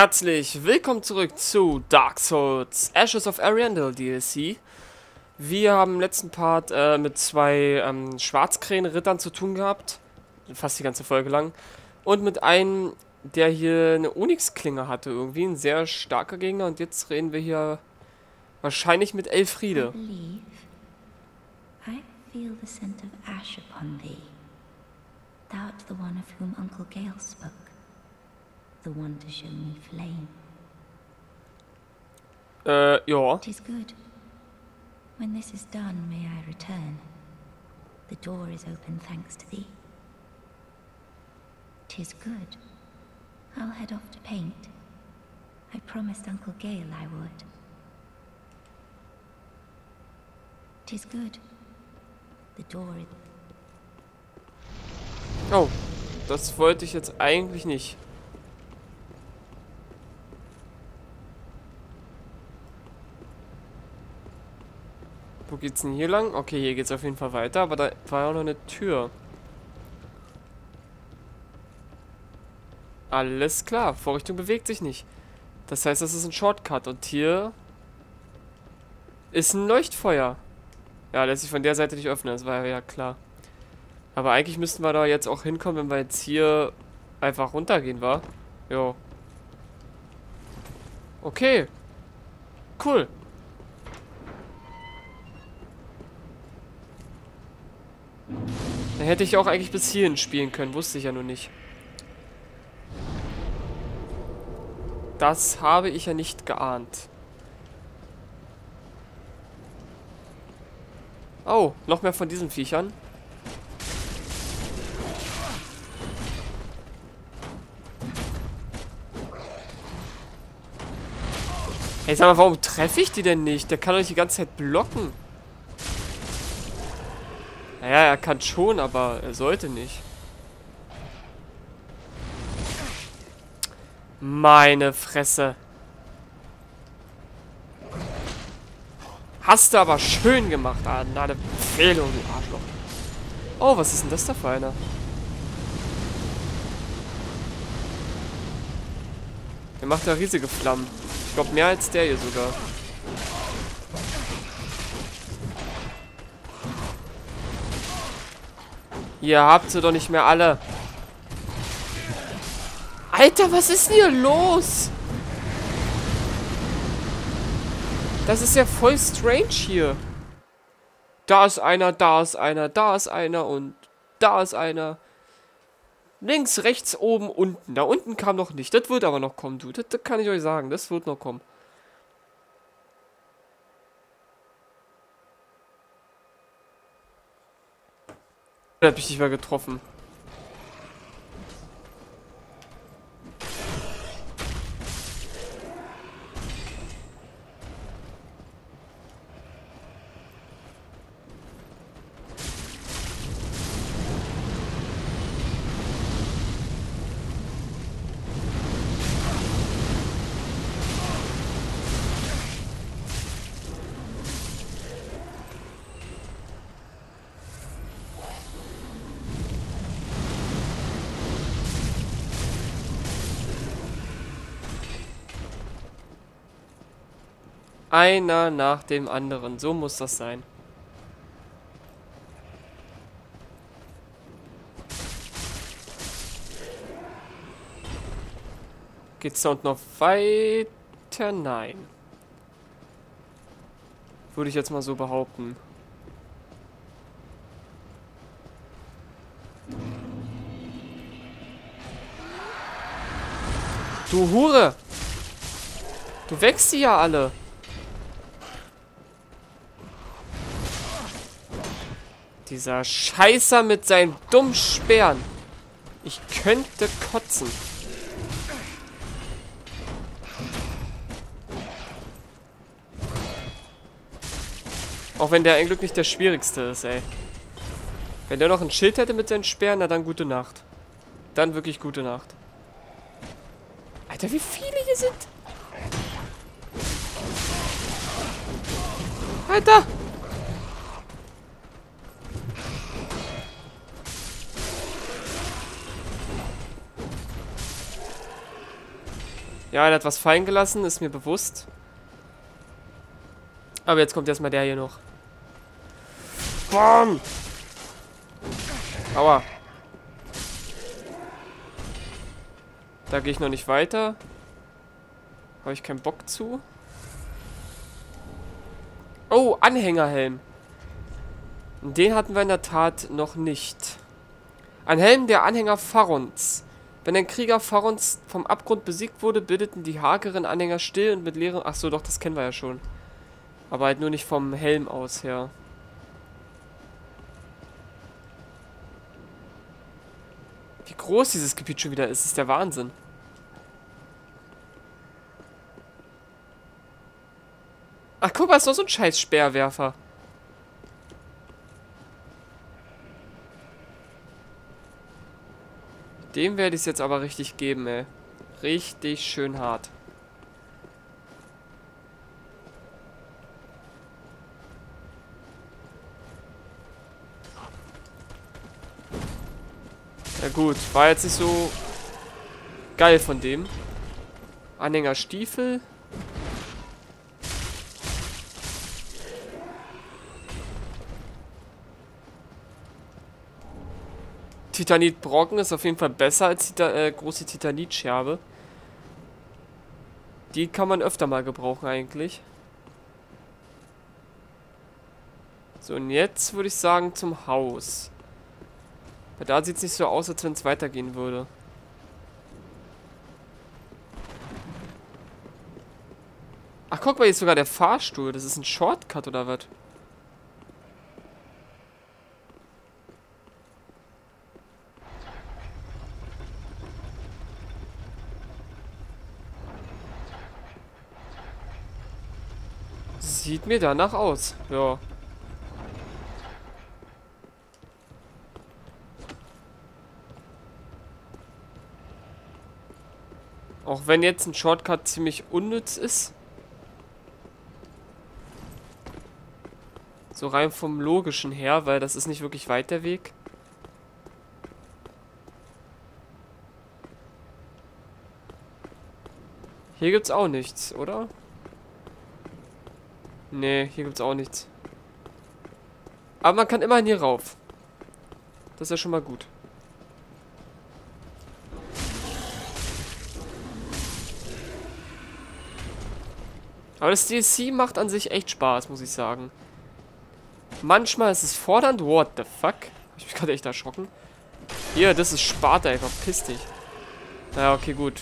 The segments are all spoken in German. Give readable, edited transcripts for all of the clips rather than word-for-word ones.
Herzlich willkommen zurück zu Dark Souls Ashes of Ariandel DLC. Wir haben im letzten Part mit zwei Schwarzkrähen-Rittern zu tun gehabt, fast die ganze Folge lang, und mit einem, der hier eine Onyx-Klinge hatte, irgendwie ein sehr starker Gegner, und jetzt reden wir hier wahrscheinlich mit Elfriede. I feel the scent of ash upon thee. Thou art the one of whom Uncle Gale spoke. The one to show me flame. Ja. 'Tis good. When this is done, may I return. The door is open thanks to thee. 'Tis good. I'll head off to paint. I promised Uncle Gale I would. 'Tis good. The door is... Oh, das wollte ich jetzt eigentlich nicht. Wo geht's denn hier lang? Okay, hier geht's auf jeden Fall weiter, aber da war auch noch eine Tür. Alles klar, Vorrichtung bewegt sich nicht. Das heißt, das ist ein Shortcut und hier ist ein Leuchtfeuer. Ja, lässt sich von der Seite nicht öffnen, das war ja klar. Aber eigentlich müssten wir da jetzt auch hinkommen, wenn wir jetzt hier einfach runtergehen, wa? Jo. Okay. Cool. Dann hätte ich auch eigentlich bis hierhin spielen können, wusste ich ja nur nicht. Das habe ich ja nicht geahnt. Oh, noch mehr von diesen Viechern. Hey, sag mal, warum treffe ich die denn nicht? Der kann doch nicht die ganze Zeit blocken. Naja, er kann schon, aber er sollte nicht. Meine Fresse. Hast du aber schön gemacht, na, eine Empfehlung, du Arschloch. Oh, was ist denn das da für einer? Der macht ja riesige Flammen. Ich glaube, mehr als der hier sogar. Ihr habt sie doch nicht mehr alle. Alter, was ist denn hier los? Das ist ja voll strange hier. Da ist einer, da ist einer, da ist einer und da ist einer. Links, rechts, oben, unten. Da unten kam noch nicht. Das wird aber noch kommen, du. Das kann ich euch sagen. Das wird noch kommen. Da hab ich dich mal getroffen. Einer nach dem anderen. So muss das sein. Geht's da unten noch weiter? Nein. Würde ich jetzt mal so behaupten. Du Hure! Du wächst die ja alle. Dieser Scheißer mit seinen dummen Speeren. Ich könnte kotzen. Auch wenn der ein Glück nicht der schwierigste ist, ey. Wenn der noch ein Schild hätte mit seinen Speeren, na dann gute Nacht. Dann wirklich gute Nacht. Alter, wie viele hier sind. Alter! Ja, er hat was fallen gelassen, ist mir bewusst. Aber jetzt kommt erstmal der hier noch. Bam! Aua. Da gehe ich noch nicht weiter. Habe ich keinen Bock zu. Oh, Anhängerhelm. Den hatten wir in der Tat noch nicht. Ein Helm der Anhänger Farons. Wenn ein Krieger Farons vom Abgrund besiegt wurde, bildeten die hageren Anhänger still und mit leeren... Ach so, doch, das kennen wir ja schon. Aber halt nur nicht vom Helm aus her. Wie groß dieses Gebiet schon wieder ist der Wahnsinn. Ach, guck mal, ist noch so ein scheiß Speerwerfer. Dem werde ich es jetzt aber richtig geben, ey. Richtig schön hart. Ja gut, war jetzt nicht so geil von dem. Anhängerstiefel. Titanitbrocken ist auf jeden Fall besser als die große Titanitscherbe. Die kann man öfter mal gebrauchen eigentlich. So, und jetzt würde ich sagen zum Haus. Weil da sieht es nicht so aus, als wenn es weitergehen würde. Ach, guck mal, hier ist sogar der Fahrstuhl. Das ist ein Shortcut oder was? Sieht mir danach aus. Ja. Auch wenn jetzt ein Shortcut ziemlich unnütz ist. So rein vom Logischen her, weil das ist nicht wirklich weit der Weg. Hier gibt's auch nichts, oder? Nee, hier gibt's auch nichts. Aber man kann immerhin hier rauf. Das ist ja schon mal gut. Aber das DLC macht an sich echt Spaß, muss ich sagen. Manchmal ist es fordernd. What the fuck? Hab ich mich gerade echt erschrocken. Hier, das ist Sparta, einfach piss dich. Ja, okay, gut.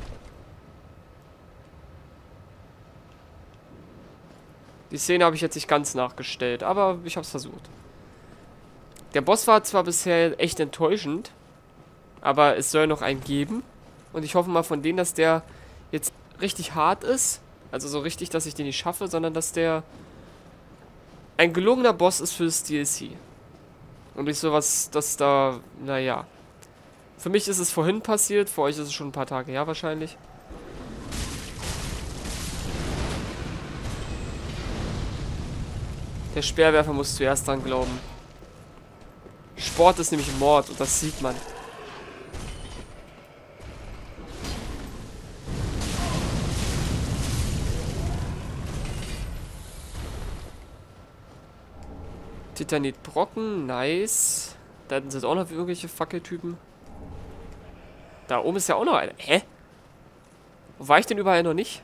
Die Szene habe ich jetzt nicht ganz nachgestellt, aber ich habe es versucht. Der Boss war zwar bisher echt enttäuschend, aber es soll noch einen geben. Und ich hoffe mal von denen, dass der jetzt richtig hart ist. Also so richtig, dass ich den nicht schaffe, sondern dass der ein gelungener Boss ist fürs DLC. Und nicht sowas, dass da, naja. Für mich ist es vorhin passiert, für euch ist es schon ein paar Tage her wahrscheinlich. Der Speerwerfer muss zuerst dran glauben. Sport ist nämlich Mord und das sieht man. Titanitbrocken, nice. Da sind auch noch irgendwelche Fackeltypen. Da oben ist ja auch noch einer. Hä? Wo war ich denn überall noch nicht?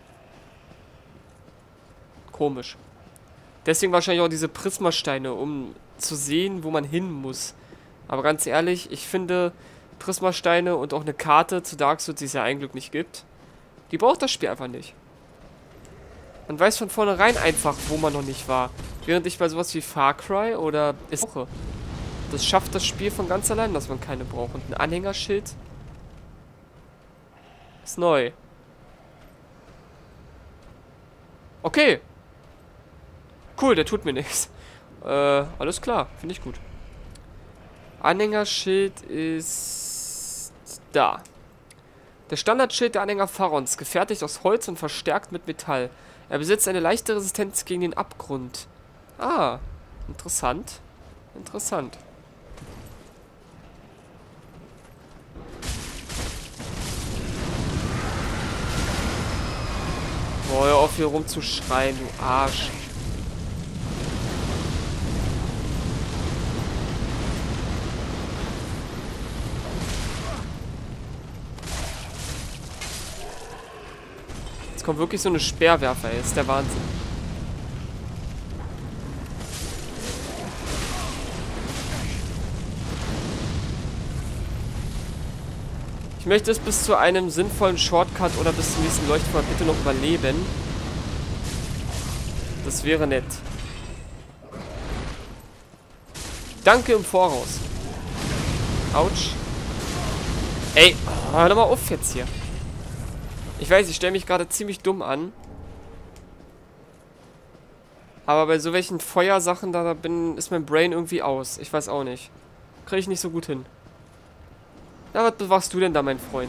Komisch. Deswegen wahrscheinlich auch diese Prismasteine, um zu sehen, wo man hin muss. Aber ganz ehrlich, ich finde Prismasteine und auch eine Karte zu Dark Souls, die es ja ein Glück nicht gibt, die braucht das Spiel einfach nicht. Man weiß von vornherein einfach, wo man noch nicht war. Während ich bei sowas wie Far Cry oder das schafft das Spiel von ganz allein, dass man keine braucht. Und ein Anhängerschild ist neu. Okay. Cool, der tut mir nichts. Alles klar, finde ich gut. Anhängerschild ist da. Der Standardschild der Anhänger Farons, gefertigt aus Holz und verstärkt mit Metall. Er besitzt eine leichte Resistenz gegen den Abgrund. Ah, interessant. Interessant. auf, hier rumzuschreien, du Arsch. Jetzt kommt wirklich so eine Speerwerfer, ey. Das ist der Wahnsinn. Ich möchte es bis zu einem sinnvollen Shortcut oder bis zum nächsten Leuchtfeuer bitte noch überleben. Das wäre nett. Danke im Voraus. Autsch. Ey, hör doch mal auf jetzt hier. Ich weiß, ich stelle mich gerade ziemlich dumm an. Aber bei so welchen Feuersachen, ist mein Brain irgendwie aus. Ich weiß auch nicht. Kriege ich nicht so gut hin. Ja, was bewachst du denn da, mein Freund?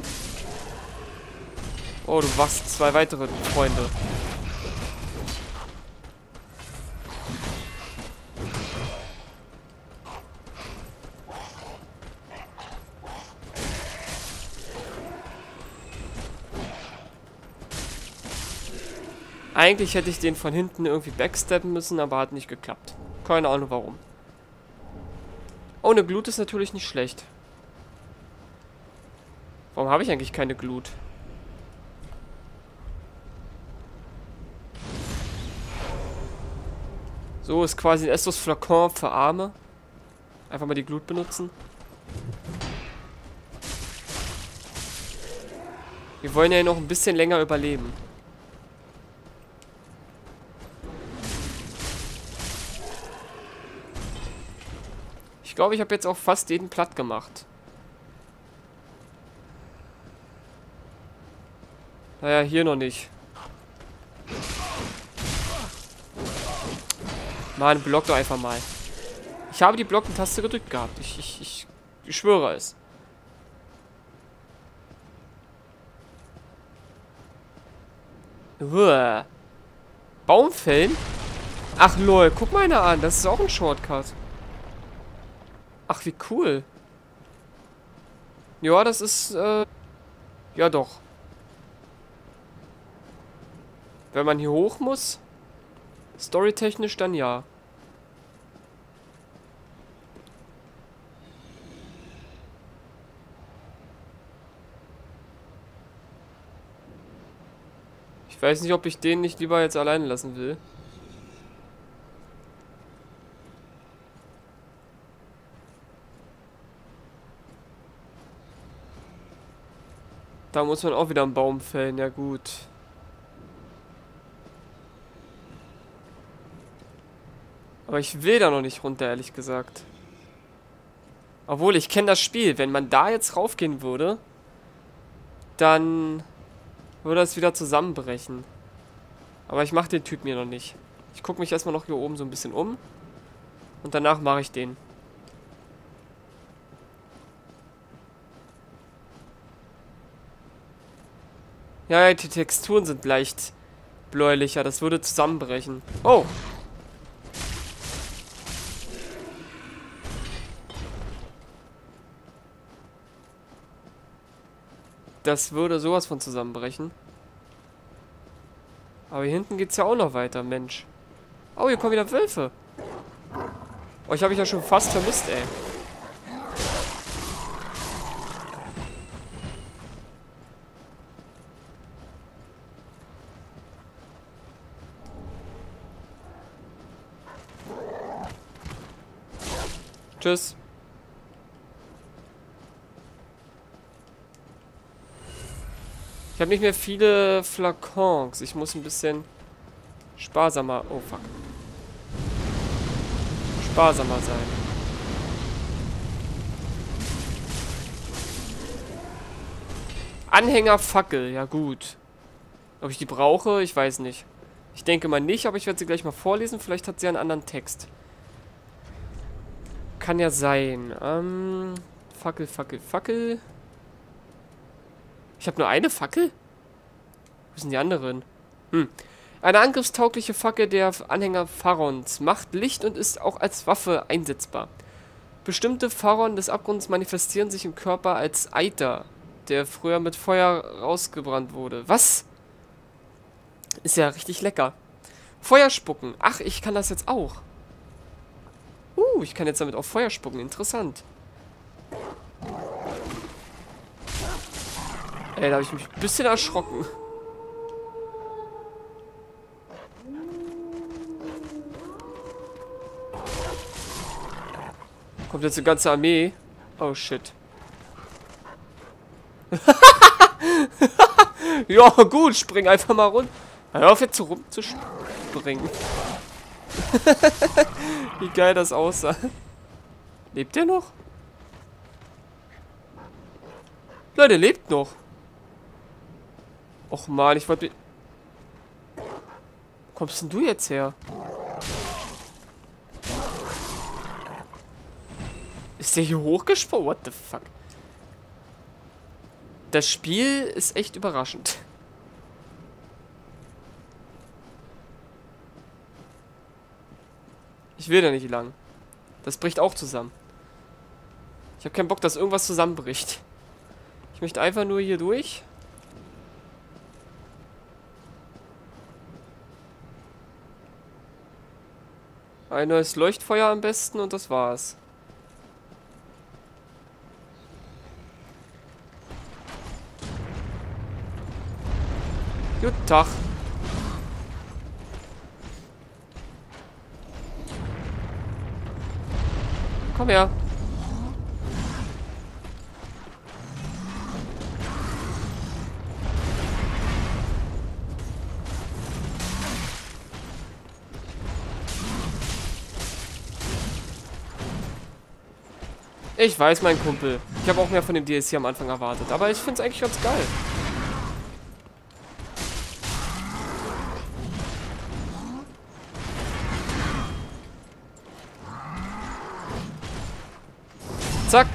Oh, du wachst 2 weitere Freunde. Eigentlich hätte ich den von hinten irgendwie backsteppen müssen, aber hat nicht geklappt. Keine Ahnung warum. Oh, eine Glut ist natürlich nicht schlecht. Warum habe ich eigentlich keine Glut? So, ist quasi ein Estus Flakon für Arme. Einfach mal die Glut benutzen. Wir wollen ja noch ein bisschen länger überleben. Ich glaube, ich habe jetzt auch fast jeden platt gemacht. Naja, hier noch nicht. Mann, block doch einfach mal. Ich habe die Blockentaste gedrückt gehabt. Ich schwöre es. Uah. Baum fällen? Ach lol, guck mal einer an. Das ist auch ein Shortcut. Ach, wie cool. Ja, das ist, ja doch. Wenn man hier hoch muss, storytechnisch dann ja. Ich weiß nicht, ob ich den nicht lieber jetzt alleine lassen will. Da muss man auch wieder einen Baum fällen, ja gut. Aber ich will da noch nicht runter, ehrlich gesagt. Obwohl, ich kenne das Spiel. Wenn man da jetzt raufgehen würde, dann würde es wieder zusammenbrechen. Aber ich mache den Typ mir noch nicht. Ich gucke mich erstmal noch hier oben so ein bisschen um. Und danach mache ich den. Ja, die Texturen sind leicht bläulicher. Das würde zusammenbrechen. Oh! Das würde sowas von zusammenbrechen. Aber hier hinten geht es ja auch noch weiter, Mensch. Oh, hier kommen wieder Wölfe. Oh, ich habe mich ja schon fast vermisst, ey. Tschüss. Ich habe nicht mehr viele Flakons. Ich muss ein bisschen sparsamer... Oh, fuck. Sparsamer sein. Anhängerfackel. Ja, gut. Ob ich die brauche? Ich weiß nicht. Ich denke mal nicht, aber ich werde sie gleich mal vorlesen. Vielleicht hat sie einen anderen Text. Kann ja sein. Fackel, Fackel, Fackel. Ich habe nur eine Fackel? Wo sind die anderen? Eine angriffstaugliche Fackel der Anhänger Pharons macht Licht und ist auch als Waffe einsetzbar. Bestimmte Pharon des Abgrunds manifestieren sich im Körper als Eiter, der früher mit Feuer rausgebrannt wurde. Was? Ist ja richtig lecker. Feuer spucken. Ach, ich kann das jetzt auch. Ich kann jetzt damit auch Feuer spucken. Interessant. Ey, da habe ich mich ein bisschen erschrocken. Kommt jetzt eine ganze Armee. Oh, shit. Ja, gut, spring einfach mal runter. Hör auf jetzt so rumzuspringen. Wie geil das aussah. Lebt der noch? Nein, der lebt noch. Och man, ich wollte... Wo kommst denn du jetzt her? Ist der hier hochgesprungen? What the fuck? Das Spiel ist echt überraschend. Ich will da nicht lang. Das bricht auch zusammen. Ich habe keinen Bock, dass irgendwas zusammenbricht. Ich möchte einfach nur hier durch. Ein neues Leuchtfeuer am besten und das war's. Guten Tag. Komm her. Ich weiß, mein Kumpel. Ich habe auch mehr von dem DLC am Anfang erwartet. Aber ich finde es eigentlich ganz geil. Zack.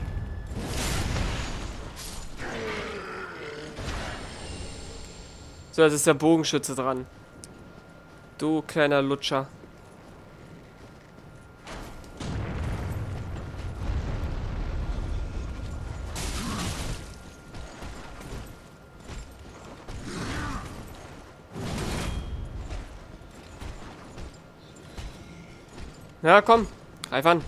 So, jetzt ist der Bogenschütze dran. Du kleiner Lutscher. Ja, komm. Greif an.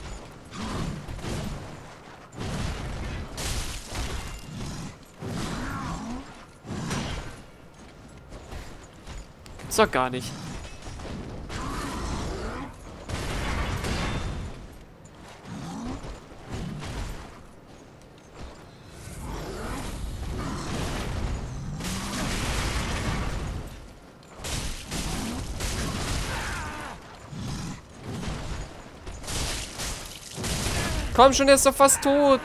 Gibt's doch gar nicht. Komm schon, der ist doch fast tot.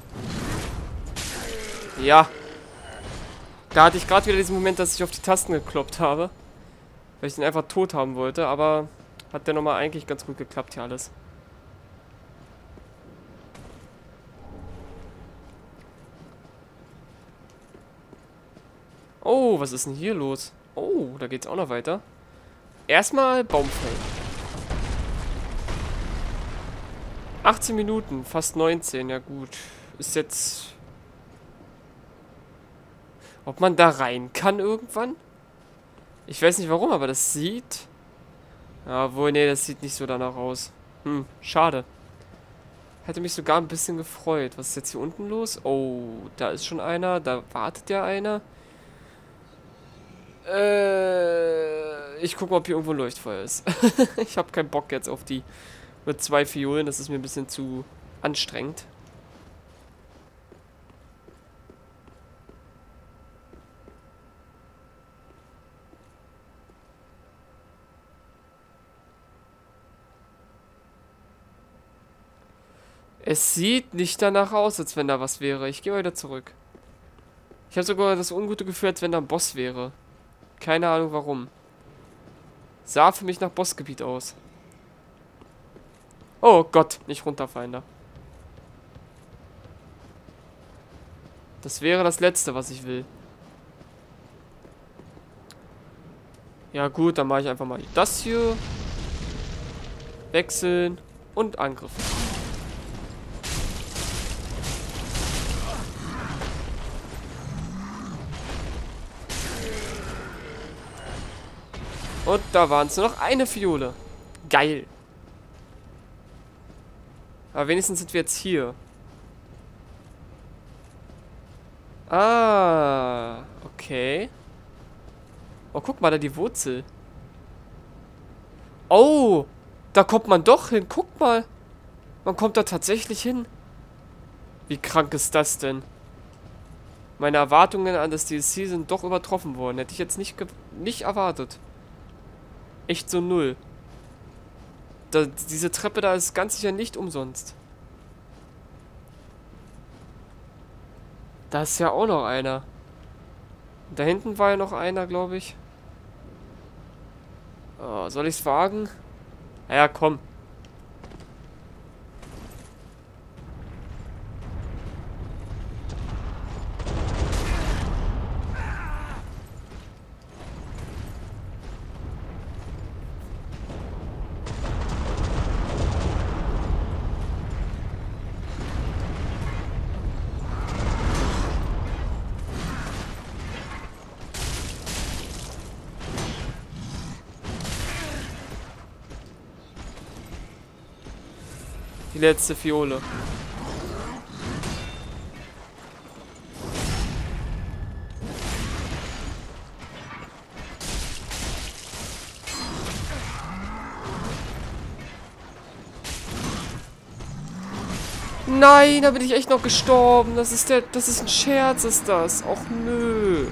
Ja. Da hatte ich gerade wieder diesen Moment, dass ich auf die Tasten gekloppt habe. Weil ich den einfach tot haben wollte. Aber hat der nochmal eigentlich ganz gut geklappt hier alles. Oh, was ist denn hier los? Oh, da geht's auch noch weiter. Erstmal Baum fällen. 18 Minuten, fast 19, ja gut. Ist jetzt... Ob man da rein kann irgendwann? Ich weiß nicht warum, aber das sieht... Ja, wohl, nee, das sieht nicht so danach aus. Schade. Hätte mich sogar ein bisschen gefreut. Was ist jetzt hier unten los? Oh, da ist schon einer, da wartet ja einer. Ich gucke mal, ob hier irgendwo ein Leuchtfeuer ist. Ich habe keinen Bock jetzt auf die... Mit 2 Fiolen, das ist mir ein bisschen zu anstrengend. Es sieht nicht danach aus, als wenn da was wäre. Ich gehe wieder zurück. Ich habe sogar das ungute Gefühl, als wenn da ein Boss wäre. Keine Ahnung warum. Sah für mich nach Bossgebiet aus. Oh Gott, nicht runterfallen da. Das wäre das Letzte, was ich will. Ja gut, dann mache ich einfach mal das hier. Wechseln und Angriff. Und da waren es nur noch eine Fiole. Geil. Aber wenigstens sind wir jetzt hier. Ah, okay. Oh, guck mal, da die Wurzel. Oh, da kommt man doch hin. Guck mal. Man kommt da tatsächlich hin. Wie krank ist das denn? Meine Erwartungen an das DLC sind doch übertroffen worden. Hätte ich jetzt nicht erwartet. Echt so null. Diese Treppe da ist ganz sicher nicht umsonst. Da ist ja auch noch einer. Da hinten war ja noch einer, glaube ich. Oh, soll ich es wagen? Ja, komm. Die letzte Fiole. Nein, da bin ich echt noch gestorben. Das ist ein Scherz, ist das. Och nö.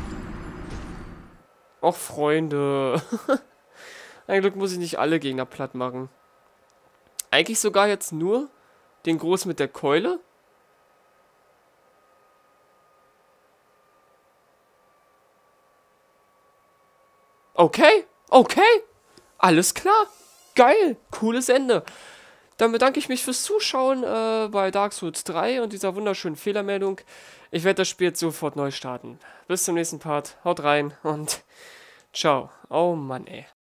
Och Freunde. Ein Glück muss ich nicht alle Gegner platt machen. Eigentlich sogar jetzt nur den Groß mit der Keule. Okay, okay. Alles klar. Geil. Cooles Ende. Dann bedanke ich mich fürs Zuschauen bei Dark Souls 3 und dieser wunderschönen Fehlermeldung. Ich werde das Spiel jetzt sofort neu starten. Bis zum nächsten Part. Haut rein und ciao. Oh Mann, ey.